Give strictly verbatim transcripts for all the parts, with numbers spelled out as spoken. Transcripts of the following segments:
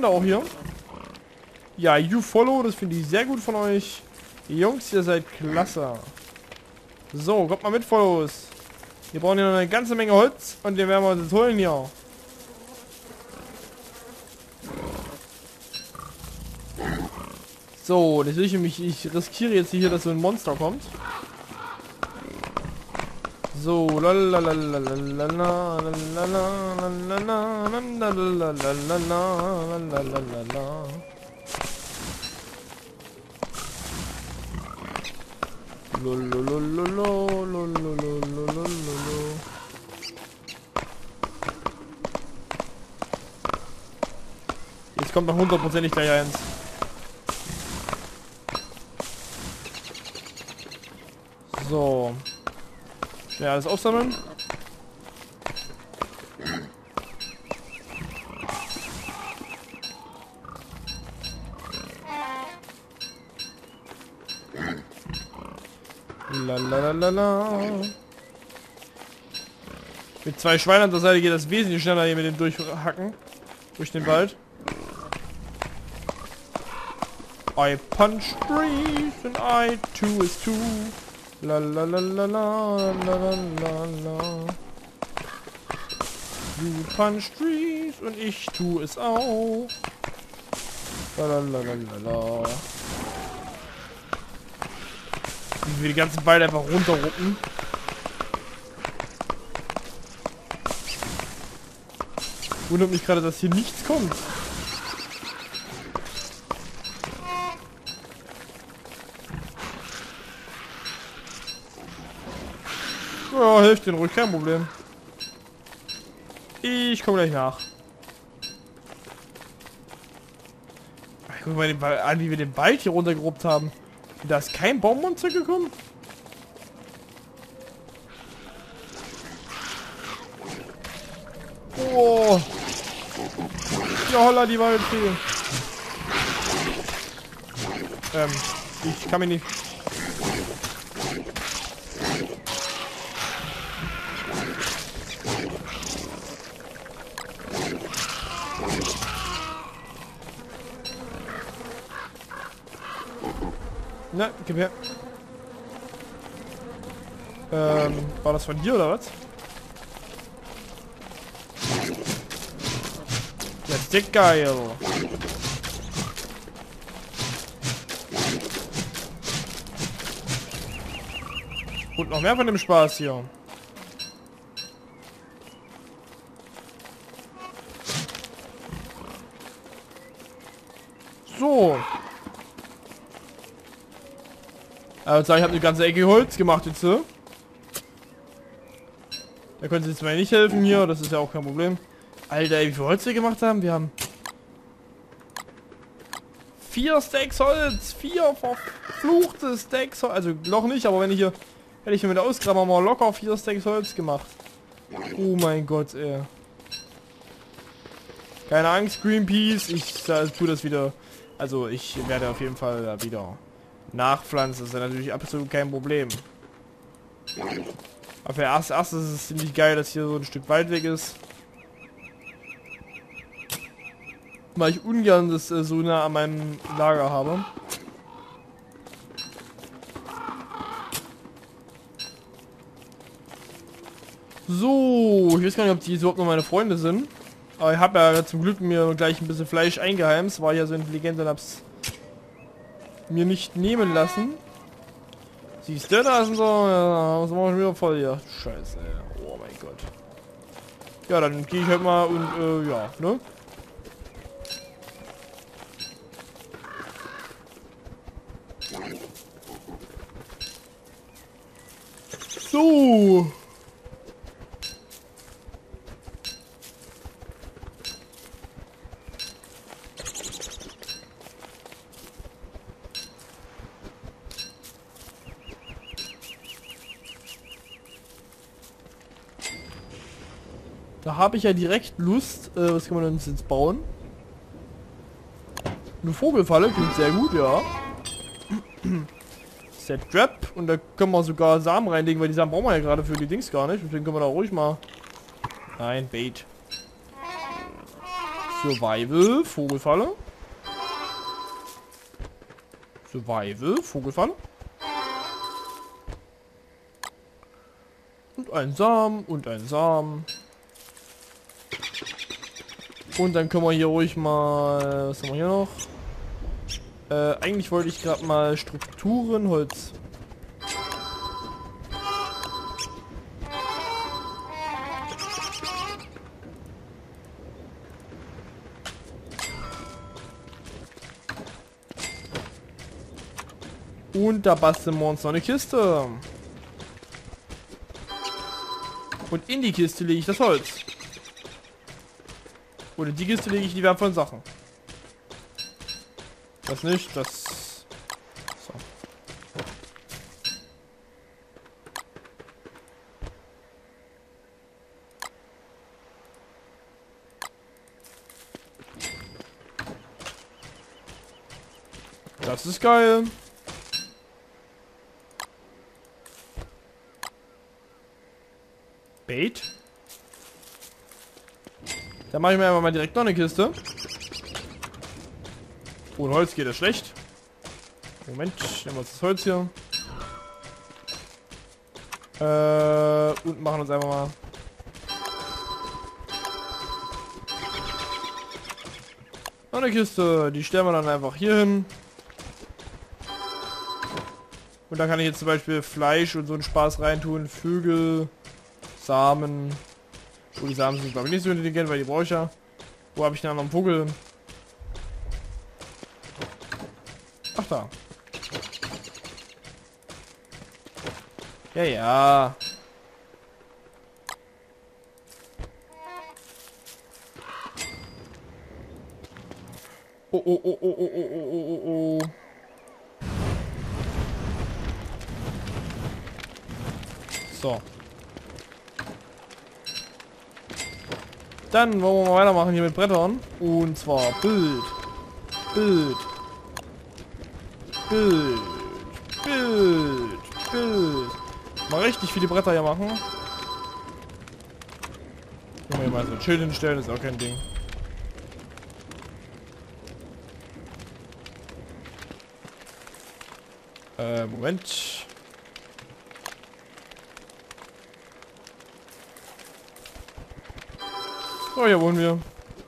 Freunde auch hier. Ja, you follow, das finde ich sehr gut von euch. Jungs, ihr seid klasse. So, kommt mal mit, Follows. Wir brauchen hier noch eine ganze Menge Holz und den werden wir uns jetzt holen hier. So, jetzt will ich mich, ich riskiere jetzt hier, dass so ein Monster kommt. So, jetzt kommt noch hundertprozentig gleich eins. So. Ja, alles aufsammeln. Lalalala. Mit zwei Schweinen an der Seite geht das wesentlich schneller hier mit dem Durchhacken. Durch den Wald. I punch trees and I two is two. La la la la la la la la. You punch trees und ich tu es auch. La la la la la la. Wie wir die ganzen Beine einfach runterruppen. Wundert mich gerade, dass hier nichts kommt. Ja, hilft den ruhig, kein Problem. Ich komme gleich nach. Guck mal den an, wie wir den Wald hier runtergeruppt haben. Da ist kein Baummonster gekommen. Oh. Ja, holla, die Waldfee. Ähm, ich kann mich nicht... Na, gib her. Ähm, war das von dir oder was? Ja, dick geil. Und noch mehr von dem Spaß hier. So. Also ich habe eine ganze Ecke Holz gemacht jetzt so. Da können sie jetzt mal nicht helfen hier, das ist ja auch kein Problem. Alter, ey, wie viel Holz wir gemacht haben? Wir haben vier Stacks Holz, vier verfluchte Stacks Holz. Also noch nicht, aber wenn ich hier hätte ich mir mit der Ausgrabung mal locker vier Stacks Holz gemacht. Oh mein Gott, ey. Keine Angst, Greenpeace, ich äh, tue das wieder. Also ich werde auf jeden Fall wieder nachpflanzen, das ist ja natürlich absolut kein Problem. Aber für erst, erst ist es ziemlich geil, dass hier so ein Stück Wald weg ist. Weil ich ungern das äh, so nah an meinem Lager habe. So, ich weiß gar nicht, ob die überhaupt noch meine Freunde sind. Aber ich habe ja zum Glück mir gleich ein bisschen Fleisch eingeheimst. War ja so intelligent und hab's mir nicht nehmen lassen. Siehst du, da sind so, ja, was machen wir wieder voll hier? Scheiße, ey. Oh mein Gott. Ja, dann gehe ich halt mal und, äh, ja, ne? So. Da habe ich ja direkt Lust. Äh, was kann man uns jetzt bauen? Eine Vogelfalle, klingt sehr gut, ja. Set Trap. Und da können wir sogar Samen reinlegen, weil die Samen brauchen wir ja gerade für die Dings gar nicht. Deswegen können wir da ruhig mal... Nein, Bait. Survival, Vogelfalle. Survival, Vogelfalle. Und ein Samen und ein Samen. Und dann können wir hier ruhig mal... Was haben wir hier noch? Äh, eigentlich wollte ich gerade mal Strukturen, Holz. Und da basteln wir uns noch eine Kiste. Und in die Kiste lege ich das Holz. Und in die Kiste lege ich die wertvollen Sachen. Das nicht, das... So. Das ist geil. Bait. Dann mache ich mir einfach mal direkt noch eine Kiste. Ohne Holz geht das schlecht. Moment, nehmen wir uns das Holz hier. Äh, und machen uns einfach mal. Noch eine Kiste, die stellen wir dann einfach hier hin. Und da kann ich jetzt zum Beispiel Fleisch und so einen Spaß reintun. Vögel, Samen. Oh, die Samen sind glaube ich nicht so intelligent, weil die brauche ich ja. Wo habe ich denn noch einen Vogel? Ach da. Ja, ja. Oh, oh, oh, oh, oh, oh, oh, oh, oh. So. Dann wollen wir mal weitermachen hier mit Brettern. Und zwar Bild. Bild. Bild. Bild. Bild. Mal richtig viele Bretter hier machen. Können wir hier mal so ein Schild hinstellen, ist auch kein Ding. Äh, Moment. So, hier wohnen wir.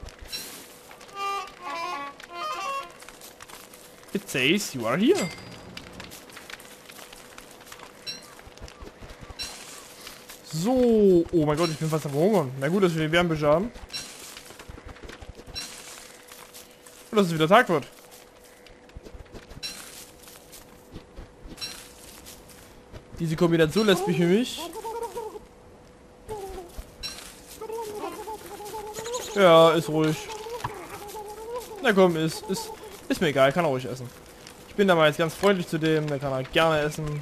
It says you are here. So. Oh mein Gott, ich bin fast am Verhungern. Na gut, dass wir die Wärmbüsche haben. Und dass es wieder Tag wird. Diese Kombination lässt mich für mich. Ja, ist ruhig. Na komm, ist, ist, ist mir egal, kann er ruhig essen. Ich bin da mal jetzt ganz freundlich zu dem, der kann halt gerne essen.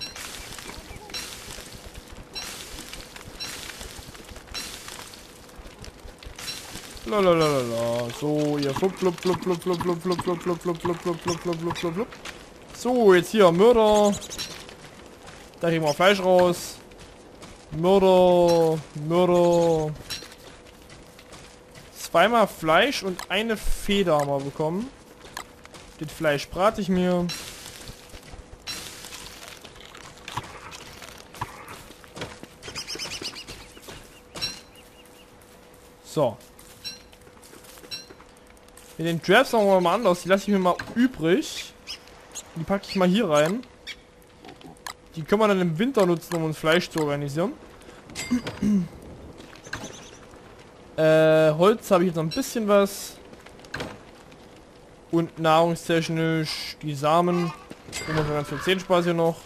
Lalalala. So, ihr flup flup flup flup flup flup flup flup flup flup flup flup flup flup flup flup flup. So, jetzt hier Mörder. Da kriegen wir Fleisch raus. Mörder, Mörder. Zweimal Fleisch und eine Feder haben wir bekommen. Das Fleisch brate ich mir. So. Mit den Traps machen wir mal anders. Die lasse ich mir mal übrig. Die packe ich mal hier rein. Die können wir dann im Winter nutzen, um uns Fleisch zu organisieren. äh, Holz habe ich jetzt noch ein bisschen was. Und nahrungstechnisch die Samen. Und noch ganz viel Zehnspaß hier noch.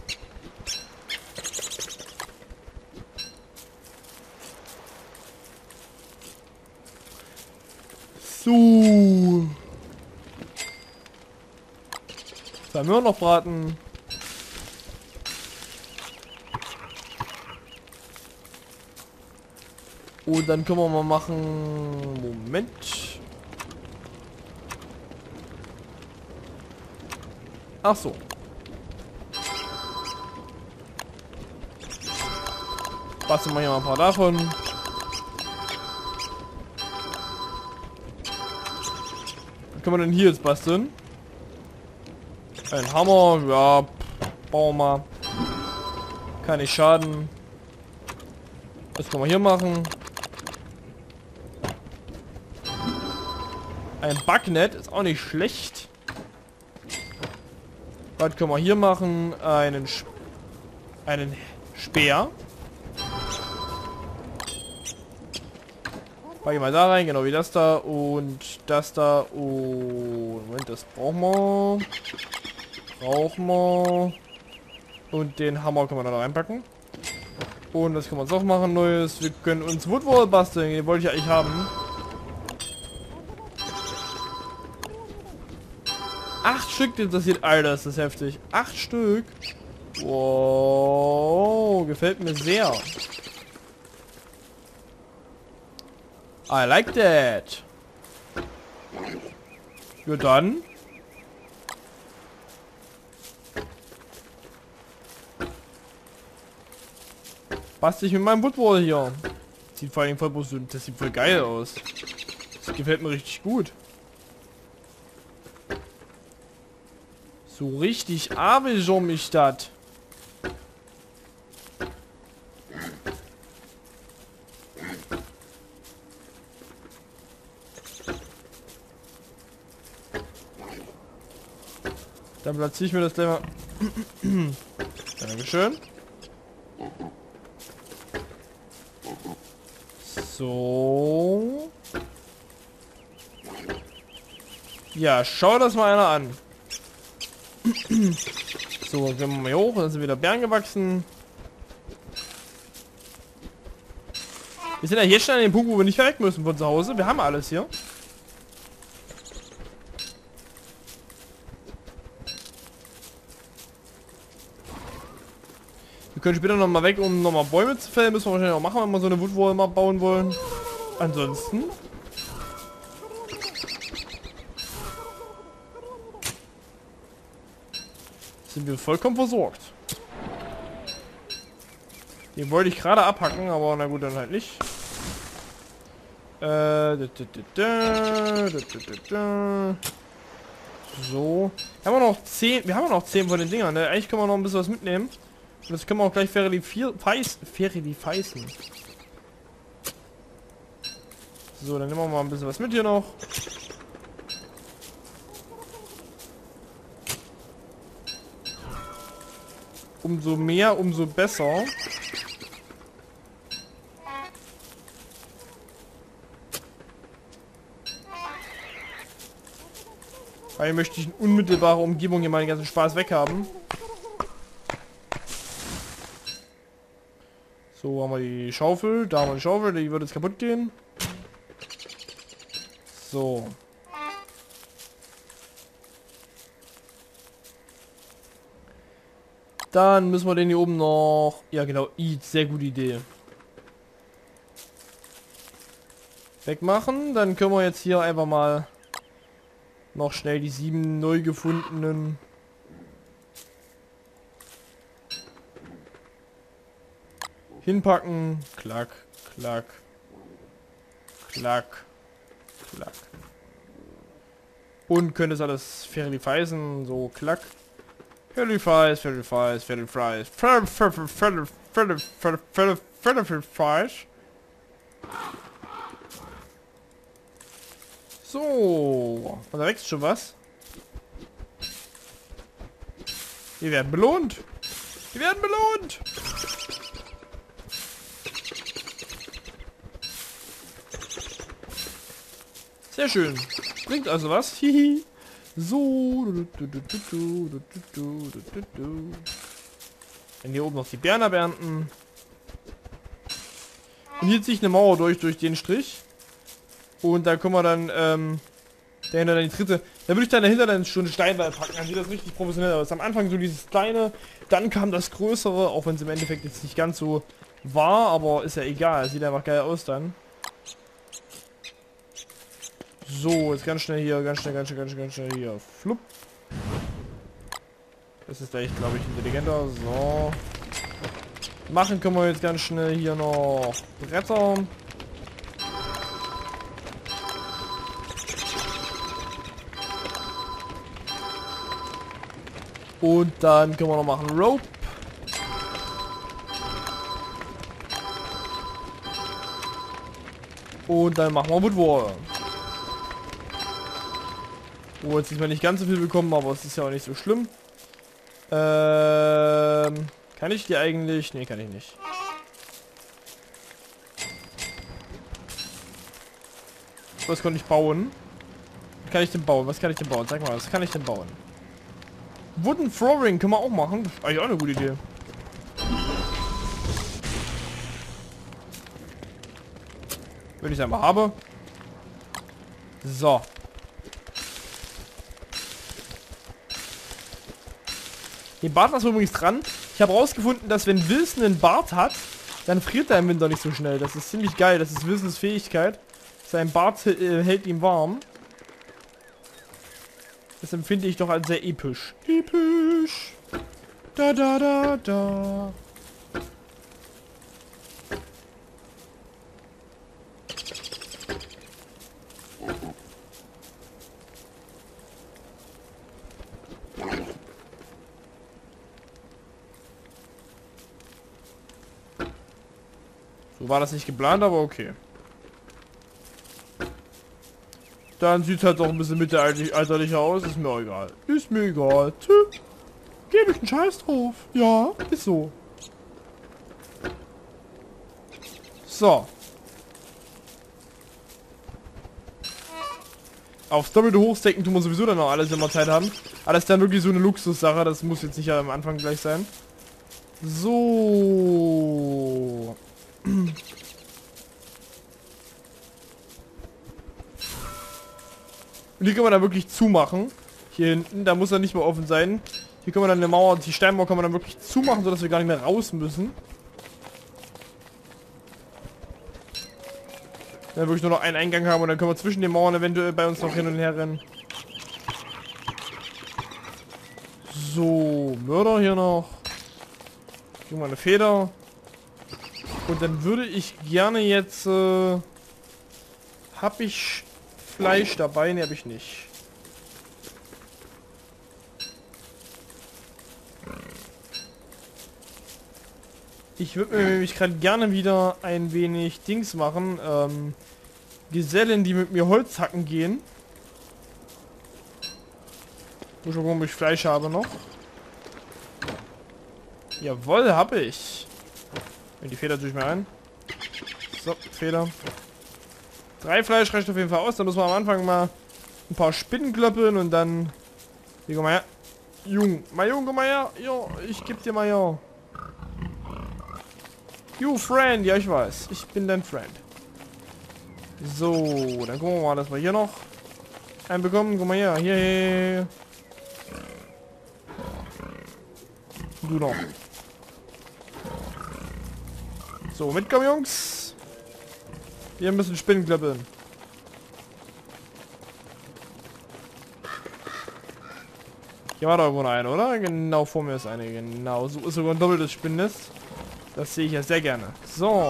So. Zwei Möhren noch braten. Und dann können wir mal machen... Moment. Ach so. Basteln wir hier mal ein paar davon. können wir denn hier jetzt basteln? Ein Hammer, ja, pff, bauen wir mal. Kann nicht schaden. Das können wir hier machen. Ein Backnet ist auch nicht schlecht. Was können wir hier machen? Einen, Sch einen Speer. Pack ich mal da rein, genau wie das da. Und das da. Und Moment, das brauchen wir. Brauchen wir. Und den Hammer können wir da noch reinpacken. Und das können wir uns auch machen, Neues. Wir können uns Woodwall basteln. Den wollte ich eigentlich haben. Acht Stück interessiert. Alter, ist das heftig. Acht Stück. Wow. Gefällt mir sehr. I like that. Ja dann. Bastel ich mit meinem Woodwall hier. Sieht vor allem voll, das sieht voll geil aus. Das gefällt mir richtig gut. So richtig Abeljon mich das. Dann platziere ich mir das gleich mal. Dankeschön. So. Ja, schau das mal einer an. So, gehen wir mal hier hoch, dann sind wieder Bären gewachsen. Wir sind ja hier schon an dem Punkt, wo wir nicht weg müssen von zu Hause. Wir haben alles hier. Wir können später noch mal weg, um noch mal Bäume zu fällen. Müssen wir wahrscheinlich auch machen, wenn wir so eine Woodwall mal bauen wollen. Ansonsten sind wir vollkommen versorgt. Den wollte ich gerade abhacken, aber na gut, dann halt nicht. Äh, da, da, da, da, da, da. So. Haben wir noch zehn. Wir haben noch zehn von den Dingern, ne? Eigentlich können wir noch ein bisschen was mitnehmen. Und das können wir auch gleich verifeißen. So, dann nehmen wir mal ein bisschen was mit hier noch. Umso mehr, umso besser. Weil möchte ich in unmittelbarer Umgebung hier meinen ganzen Spaß weghaben. So, haben wir die Schaufel. Da haben wir die Schaufel, die wird jetzt kaputt gehen. So. Dann müssen wir den hier oben noch... Ja genau, I, sehr gute Idee. Wegmachen. Dann können wir jetzt hier einfach mal noch schnell die sieben neu gefundenen... hinpacken. Klack, klack, klack, klack. Und können das alles verifeisen. So, klack. Verifies, verifies, verifies, verifies. So, und da wächst schon was. Wir werden belohnt. Wir werden belohnt. Sehr schön. Bringt also was. Hihi. So. Dann hier oben noch die Bären abernten. Und hier ziehe ich eine Mauer durch, durch den Strich. Und da können wir dann, ähm, dahinter dann die dritte. Da würde ich dann dahinter dann schon Steinwall packen. Dann sieht das richtig professionell aus. Am Anfang so dieses kleine, dann kam das größere, auch wenn es im Endeffekt jetzt nicht ganz so war, aber ist ja egal. Sieht einfach geil aus dann. So, jetzt ganz schnell hier, ganz schnell, ganz schnell, ganz schnell, ganz schnell hier. Flupp. Das ist echt, glaube ich, intelligenter. So. Machen können wir jetzt ganz schnell hier noch Bretter. Und dann können wir noch machen Rope. Und dann machen wir Woodwall. Oh, jetzt ist mir nicht ganz so viel bekommen, aber es ist ja auch nicht so schlimm. Ähm, kann ich die eigentlich? Nee, kann ich nicht. Was konnte ich bauen? Was kann ich denn bauen? Was kann ich denn bauen? Sag mal, was kann ich denn bauen? Wooden Flooring können wir auch machen. Das ist eigentlich auch eine gute Idee. Wenn ich es einmal habe. So. Den Bart lassen wir übrigens dran. Ich habe rausgefunden, dass wenn Wilson einen Bart hat, dann friert er im Winter nicht so schnell. Das ist ziemlich geil. Das ist Wilsons Fähigkeit. Sein Bart äh, hält ihn warm. Das empfinde ich doch als sehr episch. Episch. Da da da da. So war das nicht geplant, aber okay. Dann sieht es halt auch ein bisschen mittelalterlicher aus. Ist mir auch egal. Ist mir egal. Tö. Gebe ich einen Scheiß drauf. Ja, ist so. So. Aufs doppelte Hochstecken tun wir sowieso dann noch alles, wenn wir Zeit haben. Alles dann wirklich so eine Luxussache. Das muss jetzt nicht am Anfang gleich sein. So. Und die können wir dann wirklich zumachen. Hier hinten, da muss er nicht mehr offen sein. Hier können wir dann eine Mauer, die Steinmauer kann man dann wirklich zumachen, sodass wir gar nicht mehr raus müssen. Dann wirklich nur noch einen Eingang haben und dann können wir zwischen den Mauern eventuell bei uns noch hin und her rennen. So, Mörder hier noch. Hier mal eine Feder. Und dann würde ich gerne jetzt... Äh, hab ich Fleisch dabei? Ne, habe ich nicht. Ich würde mir nämlich gerade gerne wieder ein wenig Dings machen. Ähm, Gesellen, die mit mir Holz hacken gehen. Muss schon gucken, ob ich Fleisch habe noch. Jawohl, habe ich. Und die Feder tue ich mir ein. So, Feder. Drei Fleisch reicht auf jeden Fall aus. Dann müssen wir am Anfang mal ein paar Spinnen klöppeln und dann... Hier, komm mal her. Jung, mal Jung, komm mal her. Jo, ich geb dir mal ja. You friend, ja ich weiß. Ich bin dein Friend. So, dann gucken wir mal, dass wir hier noch einen bekommen. Guck mal her. Hier, hier. Du noch. So, mitkommen, Jungs. Wir müssen Spinnen klöppeln. Hier war da irgendwo noch eine, oder? Genau vor mir ist eine. Genau, so ist sogar ein doppeltes Spinnennest. Das sehe ich ja sehr gerne. So.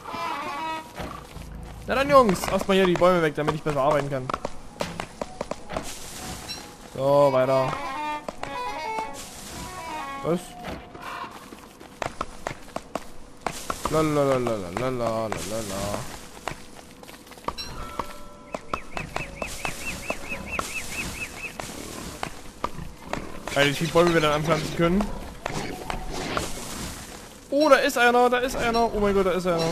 Na dann, Jungs. Erstmal hier die Bäume weg, damit ich besser arbeiten kann. So, weiter. Was? Lalalalalalala. Weil wie viele Bäume wir dann anpflanzen können. Oh, da ist einer, da ist einer. Oh mein Gott, da ist einer.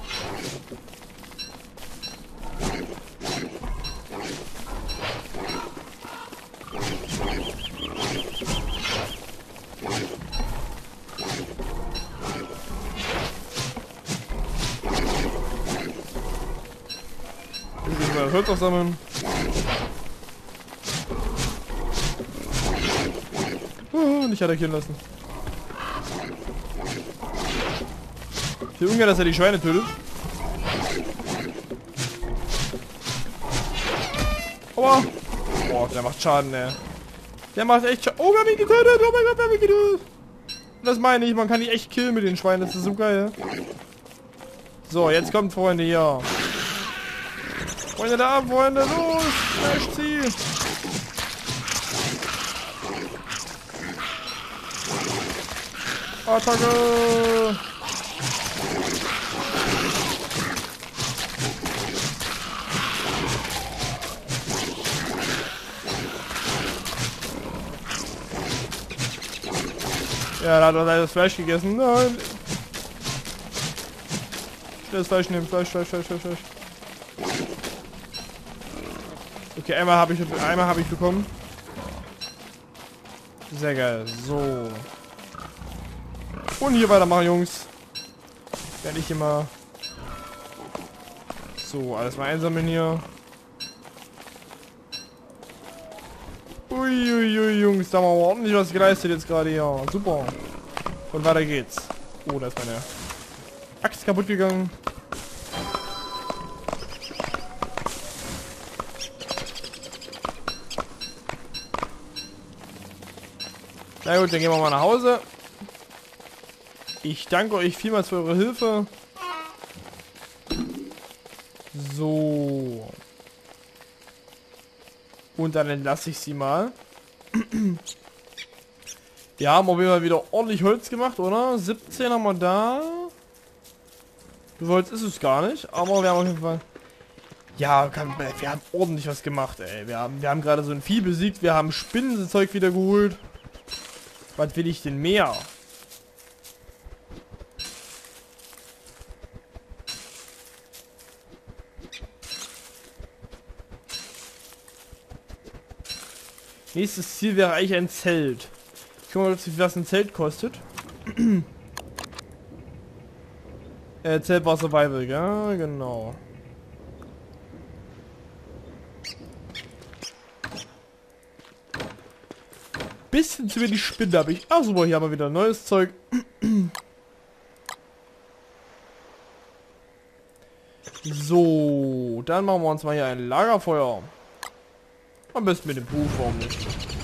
Jetzt müssen wir das Holz aufsammeln. Oh, nicht attackieren lassen. Ich will ungern, dass er die Schweine tötet. Aua! Boah, der macht Schaden, ey. Der macht echt Schaden. Oh, wir haben ihn getötet! Oh mein Gott, wir haben ihn getötet! Das meine ich, man kann die echt killen mit den Schweinen, das ist so geil. So, jetzt kommt, Freunde, hier. Freunde, da, Freunde, los! Flash, zieh! Attacke! Ja, da hat er leider das Fleisch gegessen. Nein! Schnell das Fleisch nehmen. Fleisch, Fleisch, Fleisch, Fleisch, Fleisch. Okay, einmal habe ich, einmal habe ich bekommen. Sehr geil. So. Und hier weitermachen, Jungs. Werde ich immer. So, alles mal einsammeln hier. Uiuiui, ui, Jungs, da haben wir ordentlich was geleistet jetzt gerade hier. Super. Und weiter geht's. Oh, da ist meine Axt kaputt gegangen. Na gut, dann gehen wir mal nach Hause. Ich danke euch vielmals für eure Hilfe. So. Und dann entlasse ich sie mal. Wir haben auf jeden Fall wieder ordentlich Holz gemacht, oder? siebzehn haben wir da. So Holz ist es gar nicht, aber wir haben auf jeden Fall... Ja, wir haben ordentlich was gemacht, ey. Wir haben, wir haben gerade so ein Vieh besiegt, wir haben Spinnenzeug wieder geholt. Was will ich denn mehr? Nächstes Ziel wäre eigentlich ein Zelt. Ich guck mal, was ein Zelt kostet. äh, Zelt war Survival, ja, genau. Bisschen zu wenig Spinne habe ich. Ah, super, hier haben wir wieder neues Zeug. So, dann machen wir uns mal hier ein Lagerfeuer. Am besten mit dem Buch, warum nicht?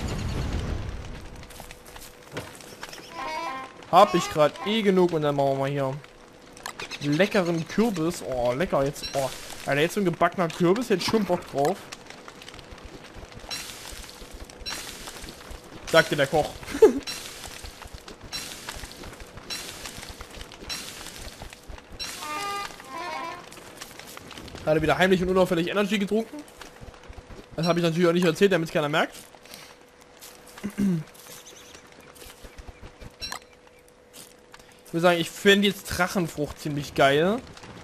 Hab ich gerade eh genug und dann machen wir mal hier leckeren Kürbis. Oh, lecker jetzt. Oh, Alter, jetzt so ein gebackener Kürbis, jetzt schon Bock drauf. Sagte der Koch. Gerade wieder heimlich und unauffällig Energy getrunken. Das habe ich natürlich auch nicht erzählt, damit es keiner merkt. Ich würde sagen, ich finde jetzt Drachenfrucht ziemlich geil.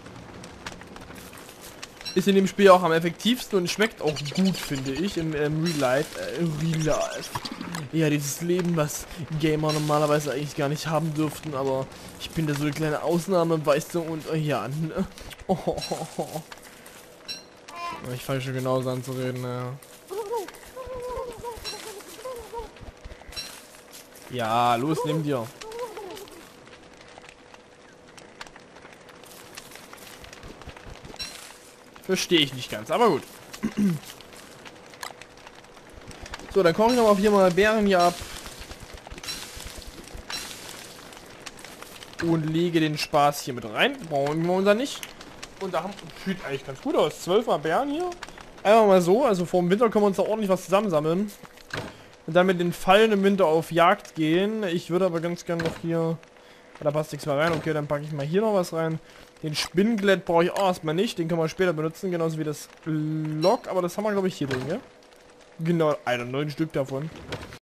Ist in dem Spiel auch am effektivsten und schmeckt auch gut, finde ich, im, im Real Life. Äh, Real Life. Ja, dieses Leben, was Gamer normalerweise eigentlich gar nicht haben dürften, aber ich bin da so eine kleine Ausnahme, weißt du, und äh, ja. Ne? Oh, oh, oh. Ich fange schon genauso an zu reden, ja. Ja, los, nimm dir. Verstehe ich nicht ganz, aber gut. So, dann koche ich nochmal hier mal Beeren hier ab. Und lege den Spaß hier mit rein. Brauchen wir unser nicht. Und da haben, sieht eigentlich ganz gut aus. zwölf Mal Beeren hier. Einfach mal so. Also vor dem Winter können wir uns da ordentlich was zusammensammeln. Und dann mit den Fallen im Winter auf Jagd gehen. Ich würde aber ganz gerne noch hier... Da passt nichts mehr rein. Okay, dann packe ich mal hier noch was rein. Den Spinnglätt brauche ich auch erstmal nicht. Den können wir später benutzen. Genauso wie das Lock. Aber das haben wir, glaube ich, hier drin, ja? Genau. Alter, neun Stück davon.